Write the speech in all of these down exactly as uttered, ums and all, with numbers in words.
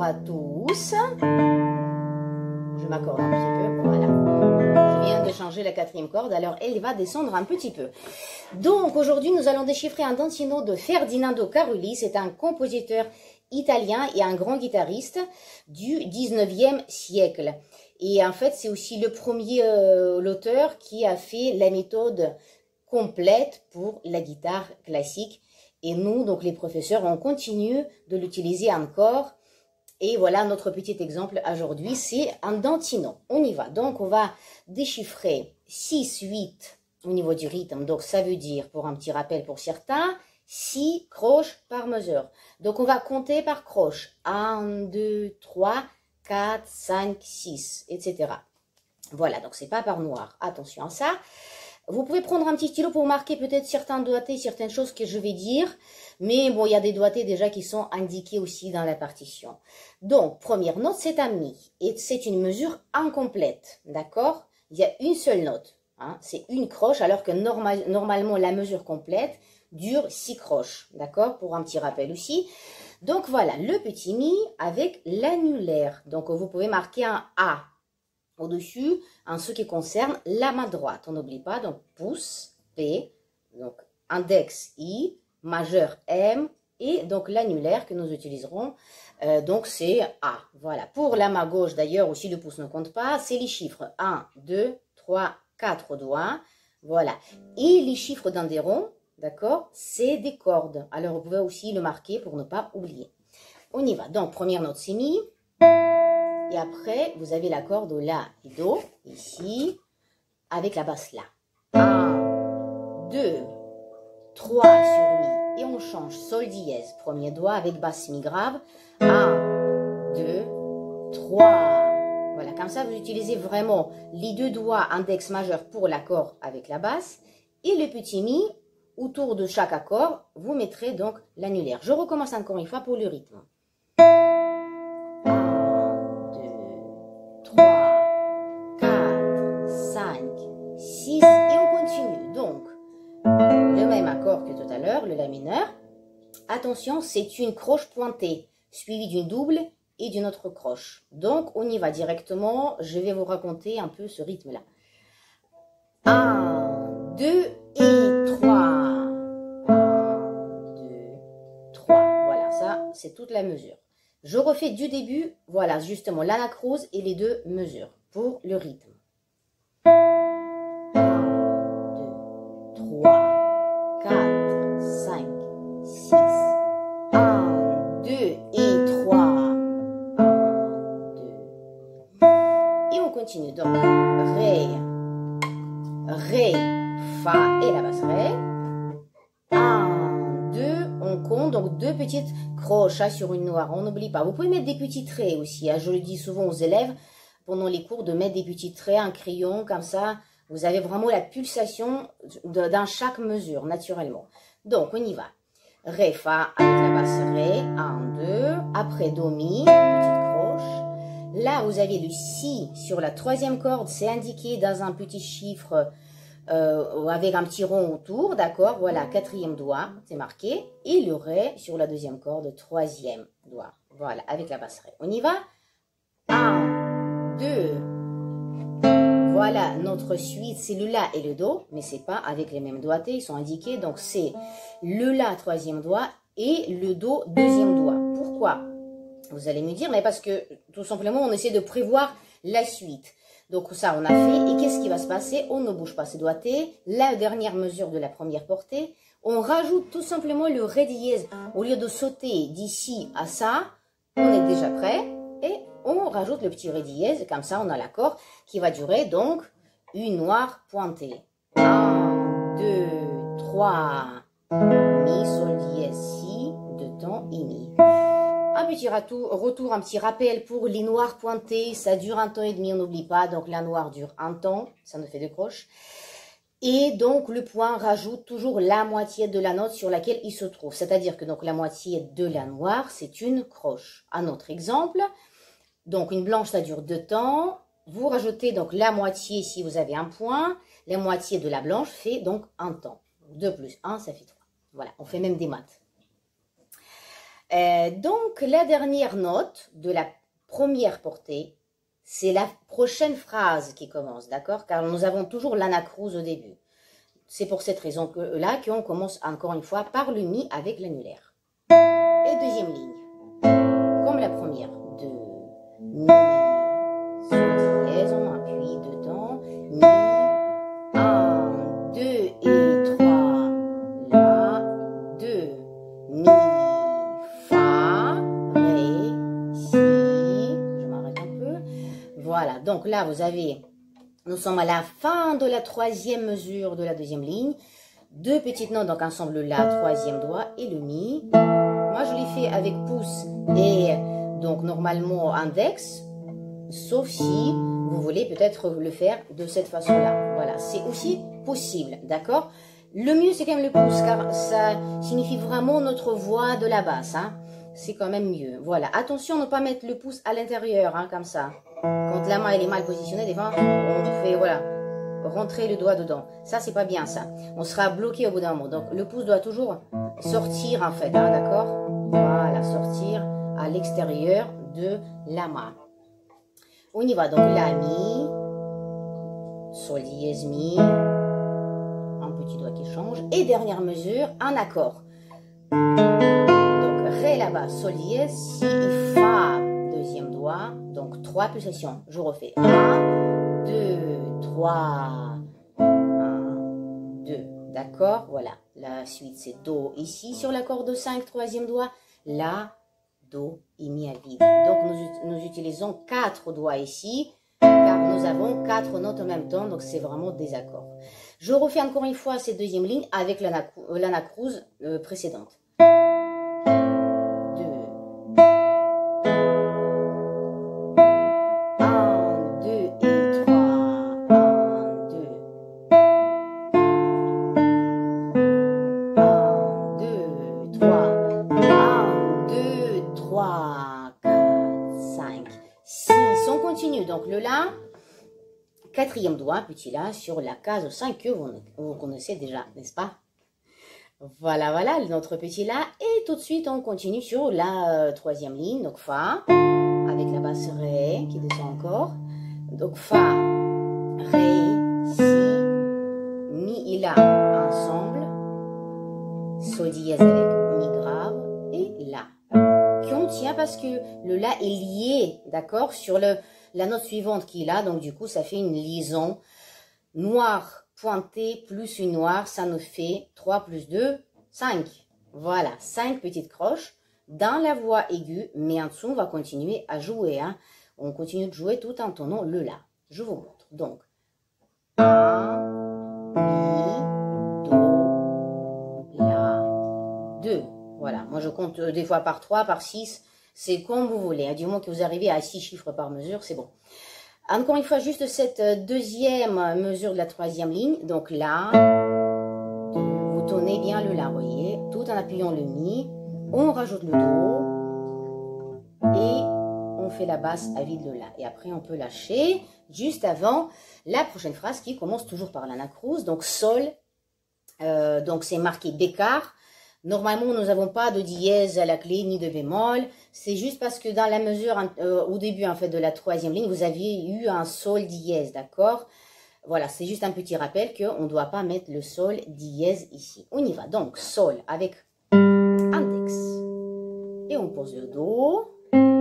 à tous. Je m'accorde un petit peu, voilà. Je viens de changer la quatrième corde, alors elle va descendre un petit peu. Donc aujourd'hui, nous allons déchiffrer un dantino de Ferdinando Carulli. C'est un compositeur italien et un grand guitariste du dix-neuvième siècle. Et en fait, c'est aussi le premier euh, l'auteur qui a fait la méthode complète pour la guitare classique. Et nous, donc les professeurs, on continue de l'utiliser encore. Et voilà notre petit exemple aujourd'hui, c'est un dantino. On y va. Donc on va déchiffrer six huit au niveau du rythme. Donc ça veut dire, pour un petit rappel pour certains, six croches par mesure. Donc on va compter par croche. un, deux, trois, quatre, cinq, six, et cetera. Voilà, donc c'est pas par noir. Attention à ça. Vous pouvez prendre un petit stylo pour marquer peut-être certains doigtés, certaines choses que je vais dire. Mais bon, il y a des doigtés déjà qui sont indiqués aussi dans la partition. Donc, première note, c'est un mi. Et c'est une mesure incomplète. D'accord? Il y a une seule note. Hein, c'est une croche, alors que normal, normalement, la mesure complète dure six croches. D'accord? Pour un petit rappel aussi. Donc, voilà, le petit mi avec l'annulaire. Donc, vous pouvez marquer un A au-dessus, en ce qui concerne la main droite. On n'oublie pas, donc pouce, P, donc index, I, majeur, M, et donc l'annulaire que nous utiliserons, euh, donc c'est A. Voilà. Pour la main gauche, d'ailleurs, aussi le pouce ne compte pas, c'est les chiffres un, deux, trois, quatre doigts. Voilà. Et les chiffres d'un des ronds, d'accord, c'est des cordes. Alors, vous pouvez aussi le marquer pour ne pas oublier. On y va. Donc, première note, c'est Mi. Et après, vous avez la corde La et Do, ici, avec la basse La. un, deux, trois sur Mi. Et on change Sol dièse, premier doigt avec basse Mi grave. un, deux, trois. Voilà, comme ça, vous utilisez vraiment les deux doigts index majeur pour l'accord avec la basse. Et le petit Mi, autour de chaque accord, vous mettrez donc l'annulaire. Je recommence encore une fois pour le rythme. trois, quatre, cinq, six, et on continue. Donc, le même accord que tout à l'heure, le La mineur. Attention, c'est une croche pointée, suivie d'une double et d'une autre croche. Donc, on y va directement. Je vais vous raconter un peu ce rythme-là. un, deux et trois. un, deux, trois. Voilà, ça, c'est toute la mesure. Je refais du début, voilà, justement, l'anacrose et les deux mesures pour le rythme. un, deux, trois, quatre, cinq, six. un, deux et trois. un, deux. Et on continue. Donc, Ré, Ré, Fa et la basse Ré. un, deux, on compte, donc deux petites croches hein, sur une noire, on n'oublie pas. Vous pouvez mettre des petits traits aussi, hein. Je le dis souvent aux élèves pendant les cours de mettre des petits traits, un crayon, comme ça, vous avez vraiment la pulsation dans chaque mesure, naturellement. Donc, on y va. Ré, Fa, avec la basse Ré, un, deux, après Do, Mi, petite croche. Là, vous avez le Si sur la troisième corde, c'est indiqué dans un petit chiffre Euh, avec un petit rond autour, d'accord, voilà, quatrième doigt, c'est marqué, et le Ré sur la deuxième corde, troisième doigt, voilà, avec la basse Ré. On y va, un, deux, voilà, notre suite, c'est le La et le Do, mais c'est pas avec les mêmes doigtés, ils sont indiqués, donc c'est le La, troisième doigt, et le Do, deuxième doigt. Pourquoi? Vous allez me dire, mais parce que, tout simplement, on essaie de prévoir la suite. Donc ça, on a fait. Et qu'est-ce qui va se passer? On ne bouge pas ses doigtés. La dernière mesure de la première portée. On rajoute tout simplement le Ré dièse. Au lieu de sauter d'ici à ça, on est déjà prêt. Et on rajoute le petit Ré dièse. Comme ça, on a l'accord qui va durer donc une noire pointée. un, deux, trois. Mi, Sol dièse, Si, deux temps et Mi. Un petit retour, un petit rappel pour les noirs pointés, ça dure un temps et demi, on n'oublie pas, donc la noire dure un temps, ça nous fait deux croches. Et donc le point rajoute toujours la moitié de la note sur laquelle il se trouve, c'est-à-dire que donc la moitié de la noire, c'est une croche. Un autre exemple, donc une blanche, ça dure deux temps, vous rajoutez donc la moitié si vous avez un point, la moitié de la blanche fait donc un temps. deux plus un, ça fait trois. Voilà, on fait même des maths. Euh, donc, la dernière note de la première portée, c'est la prochaine phrase qui commence, d'accord? Car nous avons toujours l'anacrouse au début. C'est pour cette raison que là qu'on commence encore une fois par le mi avec l'annulaire. Et deuxième ligne, comme la première, de mi, sol dièse, on appuie dedans, mi, un, deux et trois, la, deux, mi, fa, ré, si, je m'arrête un peu, voilà, donc là vous avez, nous sommes à la fin de la troisième mesure de la deuxième ligne, deux petites notes, donc ensemble la troisième doigt et le mi. Moi je l'ai fait avec pouce et donc normalement index, sauf si vous voulez peut-être le faire de cette façon-là. Voilà, c'est aussi possible, d'accord? Le mieux c'est quand même le pouce car ça signifie vraiment notre voix de la basse, hein. C'est quand même mieux. Voilà, attention à ne pas mettre le pouce à l'intérieur, hein, comme ça. Quand la main elle est mal positionnée, des fois on fait, voilà, rentrer le doigt dedans. Ça c'est pas bien ça. On sera bloqué au bout d'un moment. Donc le pouce doit toujours sortir en fait, hein, d'accord? Voilà, sortir à l'extérieur de la main. On y va, donc la mi, sol dièse mi, un petit doigt qui change, et dernière mesure, un accord. Donc ré là-bas, sol dièse, si et fa, deuxième doigt, donc trois pulsations. Je refais un, deux, trois, un, deux, d'accord? Voilà, la suite c'est do ici sur la corde cinq, troisième doigt, la, do et mi à vide. Donc nous, nous utilisons quatre doigts ici car nous avons quatre notes en même temps, donc c'est vraiment des accords. Je refais encore une fois cette deuxième ligne avec l'anacrouse euh, précédente. Donc le La, quatrième doigt, petit La sur la case cinq que vous, vous connaissez déjà, n'est-ce pas? Voilà, voilà, notre petit La. Et tout de suite, on continue sur la euh, troisième ligne, donc Fa, avec la basse Ré qui descend encore. Donc Fa, Ré, Si, Mi et La ensemble, Sol dièse avec Mi grave et La. Qu'on tient parce que le La est lié, d'accord, sur le... la note suivante qui est là, donc du coup ça fait une liaison. Noir pointé plus une noire, ça nous fait trois plus deux, cinq. Voilà, cinq petites croches dans la voix aiguë, mais en dessous on va continuer à jouer. Hein. On continue de jouer tout en tonnant le La. Je vous montre. Donc, un, mi, do, la, deux. Voilà, moi je compte des fois par trois, par six. C'est comme vous voulez, hein. Du moment que vous arrivez à six chiffres par mesure, c'est bon. Encore une fois, juste cette deuxième mesure de la troisième ligne. Donc là, vous tonnez bien le La, voyez, tout en appuyant le Mi. On rajoute le Do et on fait la basse à vide le La. Et après, on peut lâcher juste avant la prochaine phrase qui commence toujours par l'anacrouse. Donc Sol, euh, donc c'est marqué Bécard. Normalement, nous n'avons pas de dièse à la clé ni de bémol. C'est juste parce que dans la mesure, euh, au début en fait de la troisième ligne, vous aviez eu un sol dièse, d'accord? Voilà, c'est juste un petit rappel qu'on ne doit pas mettre le sol dièse ici. On y va. Donc, sol avec index. Et on pose le do.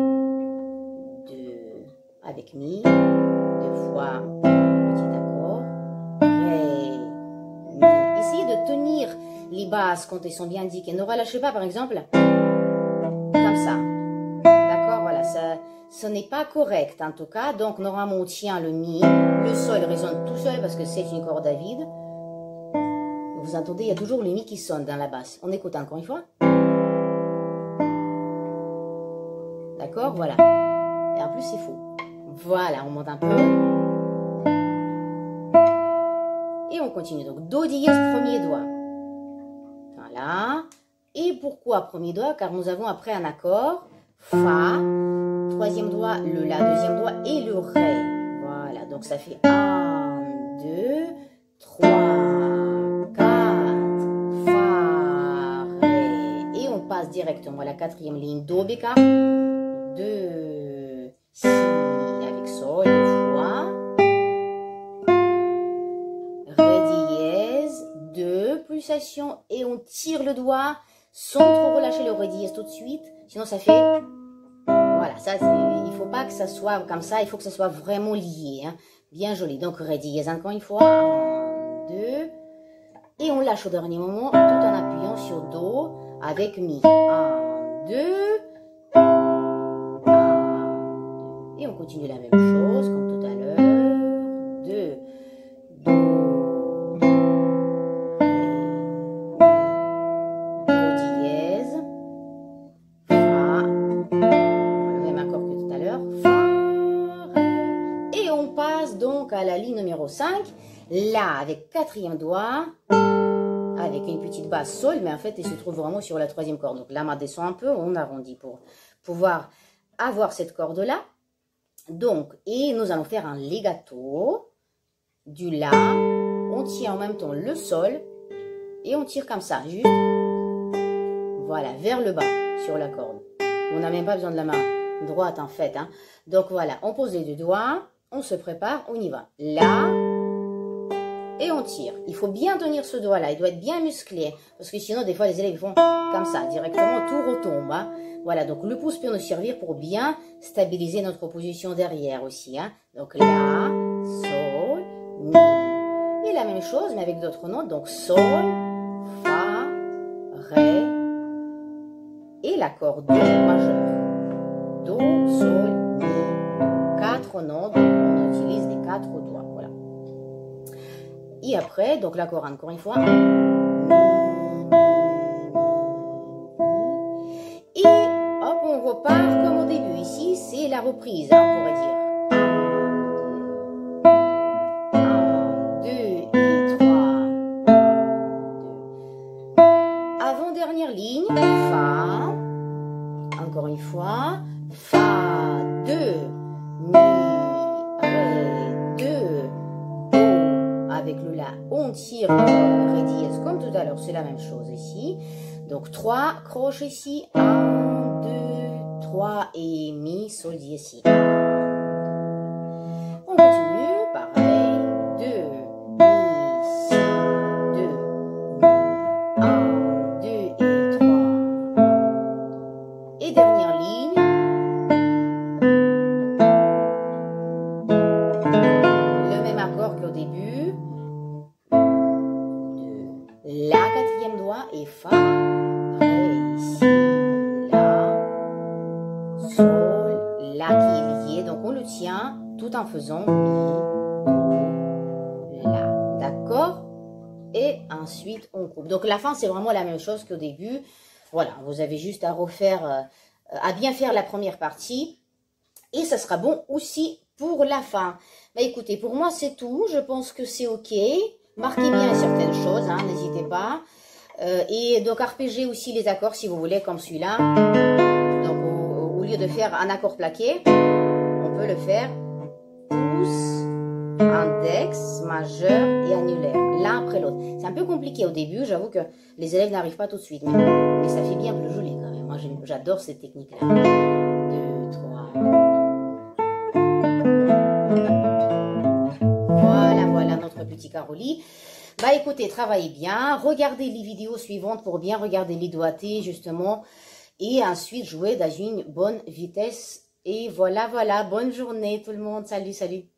Deux avec mi. Deux fois petit accord. Ré, mi. Essayez de tenir les basses quand elles sont bien indiquées. Ne relâchez pas, par exemple, comme ça. D'accord, voilà, ça, ce n'est pas correct en tout cas. Donc, normalement, on tient le mi. Le sol résonne tout seul parce que c'est une corde à vide. Vous entendez, il y a toujours le mi qui sonne dans la basse. On écoute encore une fois. D'accord, voilà. Et en plus, c'est faux. Voilà, on monte un peu. Et on continue. Donc, do dièse, premier doigt. Voilà. Et pourquoi premier doigt? Car nous avons après un accord. Fa, troisième doigt, le La, deuxième doigt et le Ré. Voilà, donc ça fait un, deux, trois, quatre, Fa, Ré. Et on passe directement à la quatrième ligne Do bécard, deux, Si avec Sol, deux fois, Ré dièse, deux, pulsations, et on tire le doigt sans trop relâcher le Ré dièse tout de suite, sinon ça fait, voilà, ça, il faut pas que ça soit comme ça, il faut que ça soit vraiment lié, hein, bien joli. Donc Ré dièse encore une fois, un, deux, et on lâche au dernier moment tout en appuyant sur Do avec Mi. un, deux, un, deux. Et on continue la même chose comme tout à l'heure. deux, Do, Ré, Do dièse, Fa, le même accord que tout à l'heure, Fa, Ré. Et on passe donc à la ligne numéro cinq, là avec quatrième doigt, avec une petite basse Sol, mais en fait, elle se trouve vraiment sur la troisième corde. Donc, la main descend un peu, on arrondit pour pouvoir avoir cette corde-là. Donc, et nous allons faire un legato du La. On tient en même temps le Sol et on tire comme ça, juste, voilà, vers le bas sur la corde. On n'a même pas besoin de la main droite, en fait. Hein. Donc, voilà, on pose les deux doigts, on se prépare, on y va. La. Et on tire. Il faut bien tenir ce doigt-là. Il doit être bien musclé. Parce que sinon, des fois, les élèves font comme ça. Directement, tout retombe. Hein. Voilà. Donc, le pouce peut nous servir pour bien stabiliser notre position derrière aussi. Hein. Donc, La, Sol, Mi. Et la même chose, mais avec d'autres notes. Donc, Sol, Fa, Ré. Et l'accord Do majeur. Do, Sol, Mi. Quatre notes. Donc, on utilise les quatre doigts. Voilà. Et après, donc l'accord encore une fois. Et hop, on repart comme au début. Ici, c'est la reprise, hein, on pourrait dire. un, deux et trois. Avant-dernière ligne, Fa. Encore une fois. Fa, deux, Mi, Ré, deux. Avec le La, on tire le Ré dièse comme tout à l'heure, c'est la même chose ici. Donc trois, croche ici, un, deux, trois et Mi, Sol dièse ici. On continue, pareil, deux, Mi, Si, deux, Mi, un, deux et trois. Et dernière ligne. Le même accord qu'au début. La quatrième doigt et Fa, Ré, Si, La, Sol, La qui est lié. Donc on le tient tout en faisant Mi, Do, La. D'accord? Et ensuite on coupe. Donc la fin c'est vraiment la même chose qu'au début. Voilà, vous avez juste à refaire, euh, à bien faire la première partie. Et ça sera bon aussi pour la fin. Bah écoutez, pour moi c'est tout. Je pense que c'est ok. Marquez bien certaines choses, hein, n'hésitez pas. Euh, et donc arpégez aussi les accords si vous voulez, comme celui-là. Donc au, au lieu de faire un accord plaqué, on peut le faire pouce, index, majeur et annulaire, l'un après l'autre. C'est un peu compliqué au début, j'avoue que les élèves n'arrivent pas tout de suite, mais, mais ça fait bien plus joli quand même. Moi j'adore cette technique-là. deux, trois. Voilà, voilà notre petit Caroli. Bah écoutez, travaillez bien, regardez les vidéos suivantes pour bien regarder les doigtés justement et ensuite jouer dans une bonne vitesse. Et voilà, voilà, bonne journée tout le monde, salut, salut.